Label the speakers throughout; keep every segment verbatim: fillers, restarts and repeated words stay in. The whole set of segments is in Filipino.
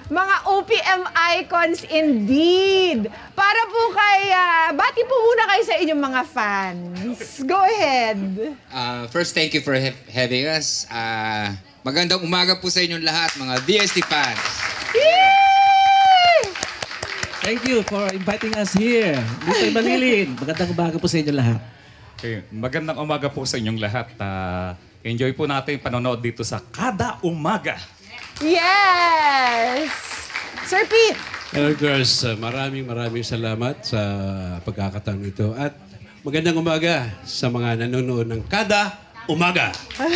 Speaker 1: Mga O P M icons indeed. Para po kay, uh, bati po muna kayo sa inyong mga fans. Go ahead.
Speaker 2: Uh, first, thank you for ha having us. Uh, magandang umaga po sa inyong lahat, mga V S T fans.
Speaker 1: Yay!
Speaker 3: Thank you for inviting us here. Dito ay Manilin. Magandang umaga po sa inyong lahat.
Speaker 4: Okay. Magandang umaga po sa inyong lahat. Uh, enjoy po natin yung panonood dito sa Kada Umaga.
Speaker 1: Yes! Sir Pete!
Speaker 5: Hello girls, uh, maraming maraming salamat sa pagkakataon ito. At magandang umaga sa mga nanonood ng Kada Umaga.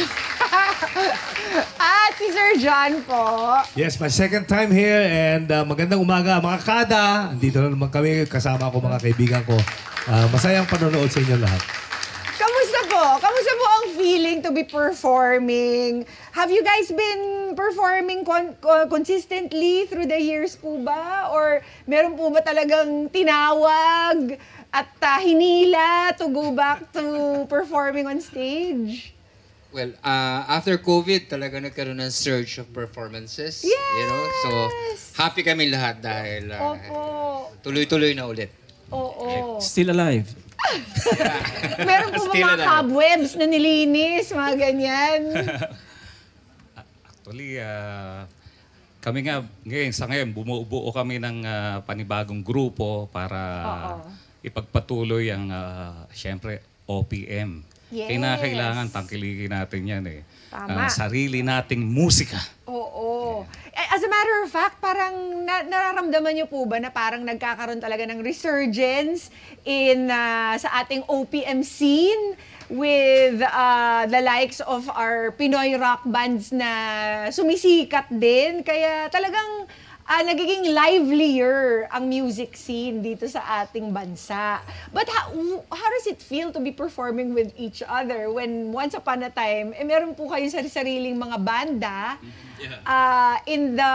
Speaker 1: At si Sir John po.
Speaker 6: Yes, my second time here and uh, magandang umaga mga kada. Andito na naman kami, kasama ko mga kaibigan ko. Uh, masayang panonood sa inyo lahat.
Speaker 1: Kamusta po? Kamusta po ang feeling to be performing? Have you guys been performing con con consistently through the years po ba? Or meron po ba talagang tinawag at uh, hinila to go back to performing on stage?
Speaker 2: Well, uh, after COVID, talaga nagkaroon ng surge of performances.
Speaker 1: Yes!
Speaker 2: You know? So, happy kami lahat dahil uh, tuloy-tuloy na ulit.
Speaker 1: Oo.
Speaker 3: Still alive.
Speaker 1: Meron po
Speaker 2: Still
Speaker 1: mga
Speaker 2: alive.
Speaker 1: cobwebs na nilinis, mga ganyan.
Speaker 4: Actually, uh, kami nga ngayon, sa ngayon, bumubuo kami ng uh, panibagong grupo para
Speaker 1: Oo.
Speaker 4: ipagpatuloy ang, uh, siyempre, O P M.
Speaker 1: Yes.
Speaker 4: Kinakailangan tangkilikin natin yan eh.
Speaker 1: Tama.
Speaker 4: Uh, sarili nating musika.
Speaker 1: Oo. As a matter of fact, parang na nararamdaman niyo po ba na parang nagkakaroon talaga ng resurgence in uh, sa ating O P M scene with uh, the likes of our Pinoy rock bands na sumisikat din. Kaya talagang uh, nagiging livelier ang music scene dito sa ating bansa. But how, how does it feel to be performing with each other when once upon a time, eh meron po kayo sa sariling mga banda uh, in the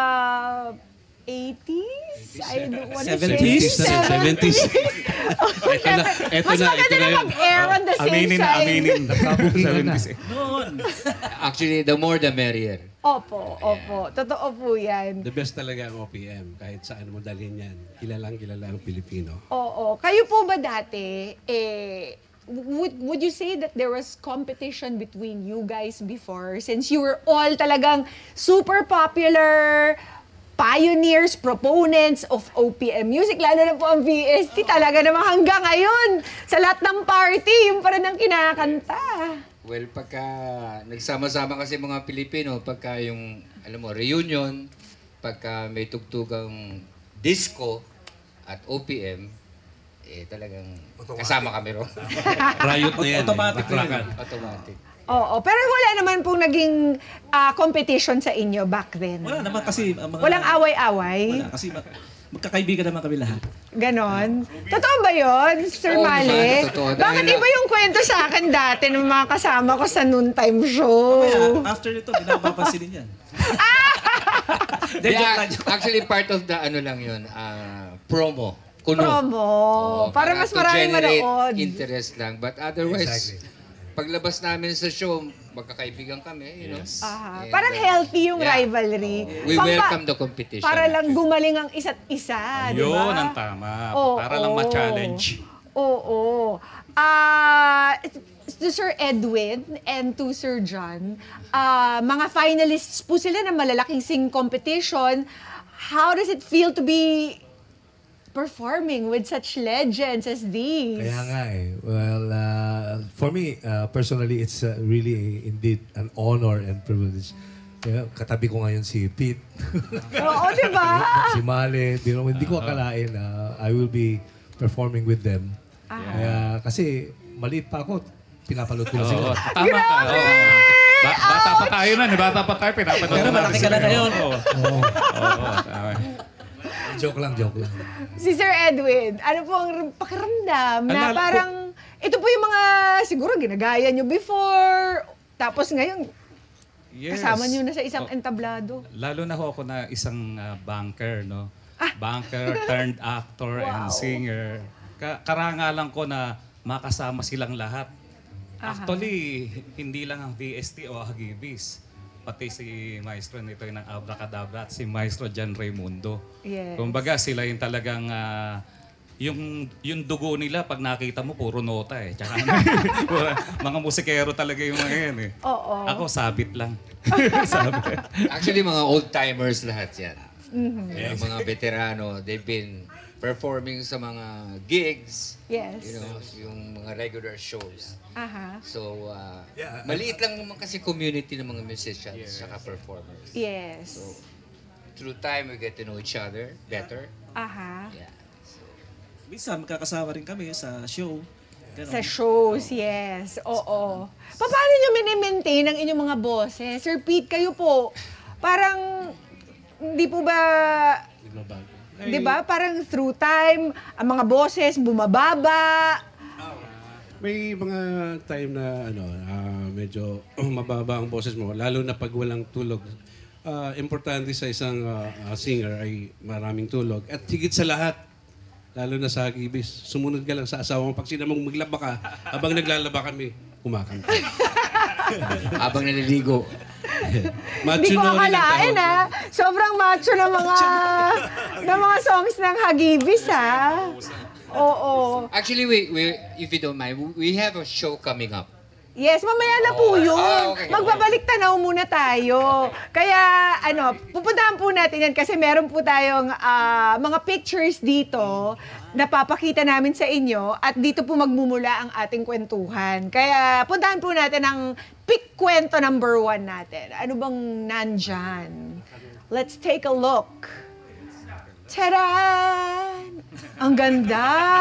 Speaker 1: eighties? I don't want to say
Speaker 3: seventies?
Speaker 5: seventies.
Speaker 1: Ito
Speaker 5: na, ito
Speaker 1: Mas
Speaker 5: na,
Speaker 1: maganda
Speaker 5: ito na
Speaker 1: na
Speaker 5: yun.
Speaker 1: mag-air on the same
Speaker 4: Aminin na,
Speaker 1: side.
Speaker 4: aminin.
Speaker 6: Nagkabukingan na.
Speaker 3: Noon.
Speaker 2: Actually, the more the merrier.
Speaker 1: Opo, opo. Totoo po yan.
Speaker 5: The best talaga ang O P M. Kahit saan mo dalhin yan. Kilalang kilala ang Pilipino.
Speaker 1: Oo. Kayo po ba dati, eh, would, would you say that there was competition between you guys before? Since you were all talagang super popular, pioneers, proponents of O P M music, lalo na po ang V S T, talaga naman hanggang ngayon, sa lahat ng party, yung pa rin ang kinakanta.
Speaker 2: Well, pagka nagsama-sama kasi mga Pilipino, pagka yung, alam mo, reunion, pagka may tugtugang disco at O P M, eh talagang kasama kami ro.
Speaker 5: Riot na yan.
Speaker 3: Automatic
Speaker 5: eh.
Speaker 3: na yun.
Speaker 5: Rakrakan.
Speaker 2: Automatic.
Speaker 1: Oo. Pero wala naman pong naging ah, competition sa inyo back then.
Speaker 3: Wala naman kasi ang mga...
Speaker 1: Walang away-away.
Speaker 3: Wala kasi mag magkakaibigan naman kami lahat.
Speaker 1: Ganon. Totoo ba yun, Sir
Speaker 2: Oo
Speaker 1: Male?
Speaker 2: naman, totoo.
Speaker 1: Bakit
Speaker 2: Dahil-
Speaker 1: iba yung kwento sa akin dati ng mga kasama ko sa noontime show?
Speaker 3: Kaya after nito, hindi na ako papansinin yan. Hindi, joke lang,
Speaker 2: Yeah,
Speaker 3: joke.
Speaker 2: actually, part of the ano lang yun, ah, promo. Kuno.
Speaker 1: Promo.
Speaker 2: Oo,
Speaker 1: para mas
Speaker 2: to
Speaker 1: maraming
Speaker 2: generate
Speaker 1: manood.
Speaker 2: interest lang. But otherwise,
Speaker 6: Exactly.
Speaker 2: paglabas namin sa show, magkakaibigan kami, you know.
Speaker 1: Aha.
Speaker 2: And,
Speaker 1: Parang
Speaker 2: uh,
Speaker 1: healthy yung
Speaker 2: yeah.
Speaker 1: rivalry.
Speaker 2: We
Speaker 1: Pampa-
Speaker 2: welcome the competition.
Speaker 1: Para lang gumaling ang isa't isa, di
Speaker 4: Yun
Speaker 1: ba?
Speaker 4: ang tama.
Speaker 1: Oo.
Speaker 4: Para lang ma-challenge.
Speaker 1: Oo. Ah, to Sir Edwin and to Sir John, ah, mga finalists po sila ng malalaking sing competition. How does it feel to be performing with such legends as these?
Speaker 6: Kaya nga eh. Well, uh, for me, uh, personally, it's uh, really indeed an honor and privilege. Kaya, katabi ko ngayon si Pete.
Speaker 1: Oo, di ba?
Speaker 6: si Male. Di, hindi ko akalain na I will be performing with them. Kaya, kasi maliit pa ako, pinapanood ko na
Speaker 4: Oo,
Speaker 6: sila.
Speaker 4: tama ka. Oo. Ba- bata pa tayo nun. eh. Bata pa tayo. Pinapanood
Speaker 3: Pero
Speaker 4: natin
Speaker 3: malaki ka
Speaker 4: sila.
Speaker 3: na ngayon.
Speaker 4: Oo.
Speaker 6: Oo.
Speaker 4: Oo, tama.
Speaker 6: Joke lang, joke lang.
Speaker 1: Si Sir Edwin, ano po ang pakiramdam na
Speaker 4: Alala ko-
Speaker 1: parang, ito po yung mga siguro ginagaya nyo before, tapos ngayon,
Speaker 4: Yes.
Speaker 1: kasama nyo na sa isang
Speaker 4: Oh,
Speaker 1: entablado.
Speaker 4: Lalo na ho ako na isang uh, banker, no? Banker turned actor and
Speaker 1: Wow.
Speaker 4: singer. Ka karangalan ko na makasama silang lahat. Actually, hindi lang ang V S T o Hagibis. pati si Maestro nito ng Abracadabra at si Maestro John Raimundo.
Speaker 1: Yes.
Speaker 4: Kumbaga sila yung talagang ah, yung yung dugo nila pag nakita mo puro nota eh. Tsaka mga musikero talaga yung mga yan eh.
Speaker 1: Oo.
Speaker 4: Ako sabit lang. sabit.
Speaker 2: Actually, mga old-timers lahat yan. Yung mga veterano, they've been performing sa mga gigs,
Speaker 1: Yes.
Speaker 2: you know, yung mga regular shows.
Speaker 1: Aha.
Speaker 2: So, uh,
Speaker 6: Yeah,
Speaker 2: maliit lang naman kasi community ng mga musicians saka performers.
Speaker 1: Yes.
Speaker 2: Through time, we get to know each other better.
Speaker 1: Aha.
Speaker 2: Yeah.
Speaker 3: Minsan, magkakasama rin kami sa show. Ganon.
Speaker 1: Sa shows, yes. Oo. Pa- Paano nyo minimaintain ang inyong mga boses? Sir Pete, kayo po, parang, hindi po ba,
Speaker 5: Nagbabago.
Speaker 1: di ba, parang through time, ang mga boses bumababa.
Speaker 5: May mga time na ano, ah, medyo mababa ang boses mo, lalo na pag walang tulog. Ah, importante sa isang ah, ah, singer ay maraming tulog. At higit sa lahat, lalo na sa Hagibis, sumunod ka lang sa asawa mo. Pag sinamang maglaba ka, habang naglalaba kami, kumakanta.
Speaker 2: Habang naliligo.
Speaker 5: Macho
Speaker 1: Hindi ko
Speaker 5: na rin ang
Speaker 1: akalain,
Speaker 5: tawag.
Speaker 1: ha? Sobrang macho ng mga, ng mga songs ng Hagibis, ha? Oo.
Speaker 2: Actually, we, we, if you don't mind, we have a show coming up.
Speaker 1: Yes, mamaya na po yun.
Speaker 2: Ah, okay.
Speaker 1: Magbabalik tanaw muna tayo. Kaya, ano, pupuntahan po natin yan kasi meron po tayong ah, mga pictures dito na papakita namin sa inyo at dito po magmumula ang ating kwentuhan. Kaya, puntahan po natin ang pick kwento number one natin. Ano bang nandyan? Let's take a look. Taran! Ang ganda!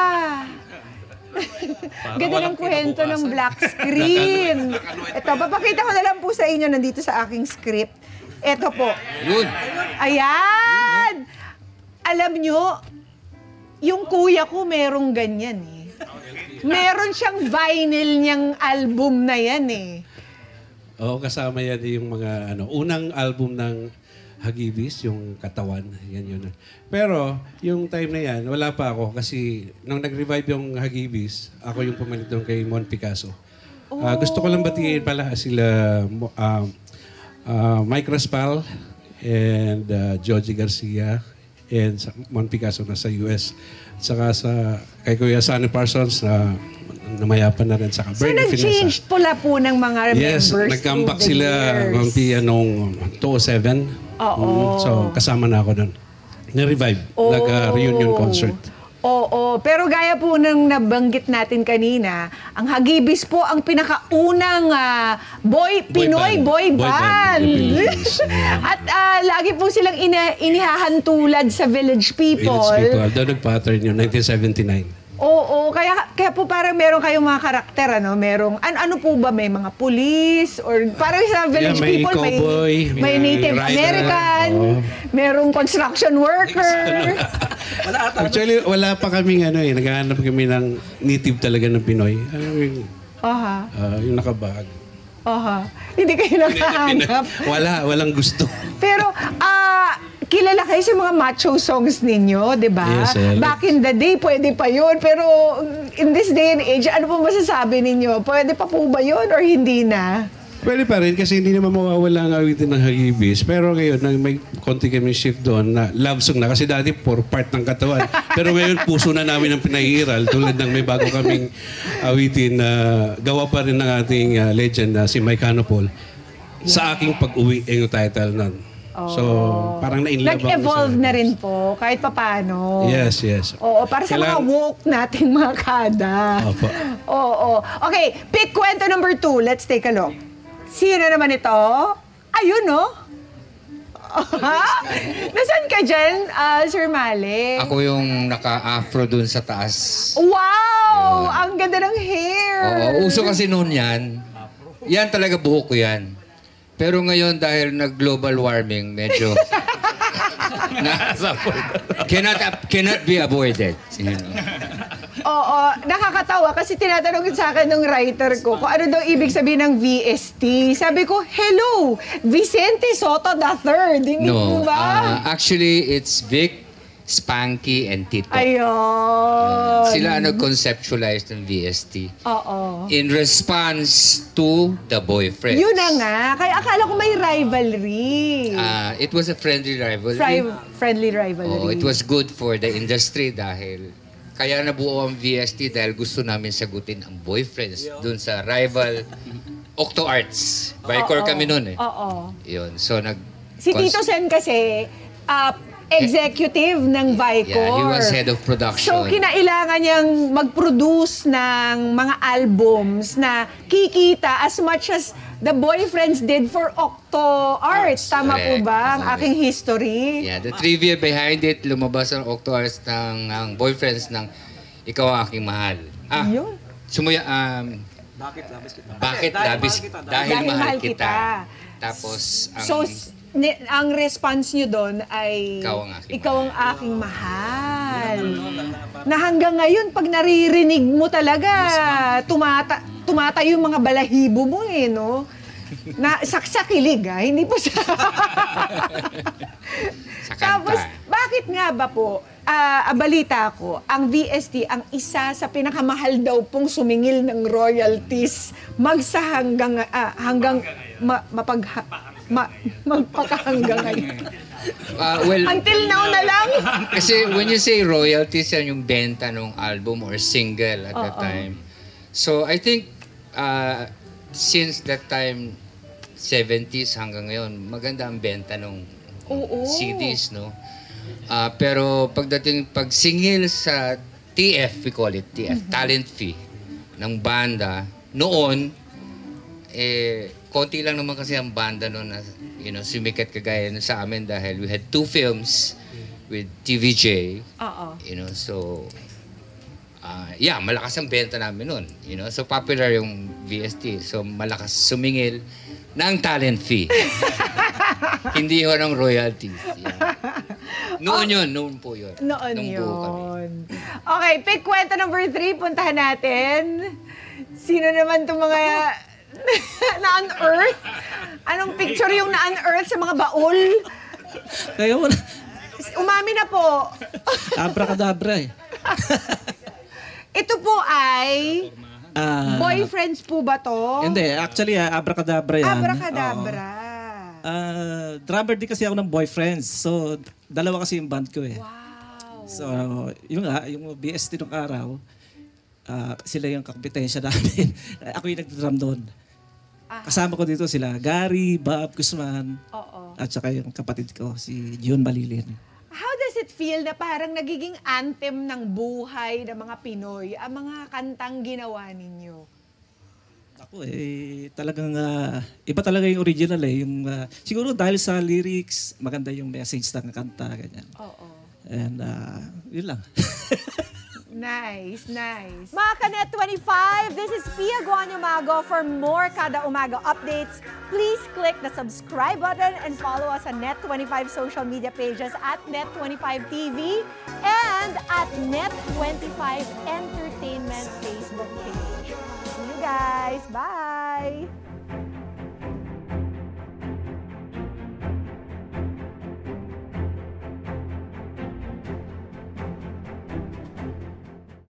Speaker 1: Ganda ng kwento ng black screen. Ito, papakita ko na lang po sa inyo nandito sa aking script. Ito po.
Speaker 2: Yun.
Speaker 1: Ayan! Alam nyo, yung kuya ko merong ganyan eh. Meron siyang vinyl niyang album na yan eh.
Speaker 5: Oo, kasama yan yung mga ano, unang album ng Hagibis, yung Katawan, yan yun. Pero yung time na yan, wala pa ako kasi nung nag-revive yung Hagibis, ako yung pumalit doon kay Mon Picasso. Ah, gusto ko lang batiin pala sila uh, uh, Mike Raspal and uh, Joji Garcia and sa- Mon Picasso na sa U S. Saka sa kay Kuya Sonny Parsons na namayapan na rin. Saka
Speaker 1: So,
Speaker 5: Bernie
Speaker 1: nag-change
Speaker 5: Finasa.
Speaker 1: pula po ng mga members
Speaker 5: Yes, nag-comeback
Speaker 1: through the
Speaker 5: sila
Speaker 1: years.
Speaker 5: Mampi anong two oh seven.
Speaker 1: Oo.
Speaker 5: Mm, so, kasama na ako doon. Na-revive.
Speaker 1: Oo.
Speaker 5: Nag-reunion concert.
Speaker 1: Oo, pero gaya po ng nabanggit natin kanina, ang Hagibis po ang pinakaunang ah, boy, Pinoy
Speaker 5: band.
Speaker 1: boy
Speaker 5: Boy band
Speaker 1: band.
Speaker 5: in the Philippines. Yeah.
Speaker 1: At ah, lagi po silang ina- inihahantulad sa village people.
Speaker 5: Village people. Doon nag-pattern yun, nineteen seventy-nine.
Speaker 1: Oo, kaya kaya po parang meron kayong mga karakter, ano? Merong, an ano po ba? May mga police? Or parang sa village
Speaker 5: Yeah, may
Speaker 1: people,
Speaker 5: cowboy,
Speaker 1: may, may
Speaker 5: may
Speaker 1: Native
Speaker 5: rider,
Speaker 1: American,
Speaker 5: oo.
Speaker 1: merong construction worker.
Speaker 5: Actually, wala pa kaming ano eh. Naghahanap kami ng native talaga ng Pinoy. Ano yung,
Speaker 1: Aha,
Speaker 5: ah, yung nakabag.
Speaker 1: aha. Hindi kayo nakahanap.
Speaker 5: Wala, walang gusto.
Speaker 1: Pero, ah, kilala kayo sa mga macho songs ninyo, di ba?
Speaker 5: Yes, Alex.
Speaker 1: Back in the day, pwede pa yun. Pero in this day and age, ano po masasabi ninyo? Pwede pa po ba yun or hindi na?
Speaker 5: Pwede pa rin kasi hindi naman mawawala ang awitin ng Hagibis. Pero ngayon, nang may konti kami shift doon na love song na. Kasi dati for part ng katawan. Pero ngayon, puso na namin ang pinaiiral. Tulad ng may bago kaming awitin na gawa pa rin ng ating uh, legend na si Mike Hanopol. Sa aking pag-uwi, yung title nun. So, parang na-inlove ako
Speaker 1: Nag-evolve
Speaker 5: sa-
Speaker 1: na rin po, kahit papano.
Speaker 5: Yes, yes.
Speaker 1: Oo, para sa mga
Speaker 5: Kailangan-
Speaker 1: woke nating mga kada.
Speaker 5: Opo.
Speaker 1: Oo. Okay, pick kwento number two. Let's take a look. Sino naman ito? Ayun, no? Nasaan ka dyan, ah, Sir Malik?
Speaker 2: Ako yung naka-afro dun sa taas.
Speaker 1: Wow! Ang ganda ng hair!
Speaker 2: Oo, uso kasi noon yan. Yan talaga buhok ko yan. Pero ngayon dahil nag-global warming, medyo na, cannot cannot be avoided. You know?
Speaker 1: Oo, nakakatawa kasi tinatanong sa akin ng writer ko kung ano daw ibig sabihin ng V S T. Sabi ko, hello, Vicente Soto the third. Hindi
Speaker 2: No,
Speaker 1: po ba?
Speaker 2: uh, actually it's Vic Spanky and Tito.
Speaker 1: Ayun.
Speaker 2: Sila ang nag-conceptualize ng V S T.
Speaker 1: Oo.
Speaker 2: In response to the boyfriend.
Speaker 1: Yun na nga. Kaya akala ko may rivalry.
Speaker 2: Uh, it was a friendly rivalry.
Speaker 1: Fri- friendly rivalry.
Speaker 2: Oh, it was good for the industry dahil kaya nabuo ang V S T dahil gusto namin sagutin ang boyfriends dun sa rival Octo Arts. Vicor
Speaker 1: Oo.
Speaker 2: kami nun eh.
Speaker 1: Oo.
Speaker 2: Yun. So nag...
Speaker 1: Si Tito Sen kasi, uh, executive ng Vicor.
Speaker 2: Yeah, he was head of production.
Speaker 1: So, kinailangan niyang mag-produce ng mga albums na kikita as much as the boyfriends did for Octo Arts. Tama po
Speaker 2: Correct.
Speaker 1: ba ang
Speaker 2: Okay.
Speaker 1: aking history?
Speaker 2: Yeah, the trivia behind it, lumabas ang Octo Arts ng ang boyfriends ng Ikaw ang Aking Mahal. Ah,
Speaker 1: Yun.
Speaker 2: sumuya, um,
Speaker 3: Bakit labis kita?
Speaker 2: bakit labis dahil,
Speaker 1: Dahil
Speaker 2: mahal
Speaker 1: mahal
Speaker 2: kita.
Speaker 1: kita.
Speaker 2: Tapos, ang,
Speaker 1: So, s- ni- ang response niyo doon ay
Speaker 2: Ikaw ang aking
Speaker 1: ikaw ang aking mahal. Na hanggang ngayon, pag naririnig mo talaga, tumata tumatayo yung mga balahibo mo eh, no? Na, sa, sa kilig, ah. Hindi po sa...
Speaker 2: sa kanta.
Speaker 1: Tapos, bakit nga ba po, ah, ang balita ko, ang V S T ang isa sa pinakamahal daw pong sumingil ng royalties magsa hanggang, ah, hanggang ma, mapag, ma, magpakahanggang ngayon.
Speaker 2: Ah, well,
Speaker 1: Until now na lang.
Speaker 2: kasi when you say royalties, yan yung benta ng album or single at that
Speaker 1: Oo.
Speaker 2: time. So, I think, uh, since that time, seventies hanggang ngayon, maganda ang benta ng
Speaker 1: Oo.
Speaker 2: C Ds, no? Ah, pero pagdating, pag singil sa T F, we call it T F,
Speaker 1: Mm-hmm.
Speaker 2: talent fee ng banda, noon, eh, konti lang naman kasi ang banda noon na, you know, sumikat kagaya na sa amin dahil we had two films with T V J,
Speaker 1: Oo.
Speaker 2: you know, so, ah, yeah, malakas ang benta namin noon, you know, so popular yung V S T, so malakas sumingil ng talent fee. Hindi yun ang royalties. Yeah. Noon yun, noon po yun.
Speaker 1: Noon
Speaker 2: Nung buo kami.
Speaker 1: yun. Okay, pick kwento number three. Puntahan natin. Sino naman itong mga na-unearth? Anong picture yung na-unearth sa mga baul?
Speaker 3: Kaya wala.
Speaker 1: Umami na po.
Speaker 3: Abracadabra eh.
Speaker 1: Ito po ay...
Speaker 3: Ah,
Speaker 1: Boyfriends po ba to?
Speaker 3: Hindi, actually, ah, abracadabra yan.
Speaker 1: Abracadabra.
Speaker 3: Oo. Ah, drummer din kasi ako ng boyfriends. So, dalawa kasi yung band ko eh.
Speaker 1: Wow.
Speaker 3: So, yung nga, yung B S T nung araw, ah, sila yung kakompetensya namin. Ako yung nagdrum doon. Kasama ko dito sila, Gary, Bob Guzman,
Speaker 1: Oo.
Speaker 3: at saka yung kapatid ko, si June Balilin.
Speaker 1: How does it feel na parang nagiging anthem ng buhay ng mga Pinoy ang mga kantang ginawa ninyo?
Speaker 3: Ako eh, talagang ah, iba talaga yung original eh. Yung, ah, siguro dahil sa lyrics, maganda yung message ng kanta, ganyan.
Speaker 1: Oo.
Speaker 3: And ah, yun lang.
Speaker 1: Nice, nice. Mga Kanet twenty-five, this is Pia Guanyamago. For more Kada Umaga updates, please click the subscribe button and follow us on Net twenty-five social media pages at Net twenty-five T V and at Net twenty-five Entertainment Facebook page. See you guys. Bye!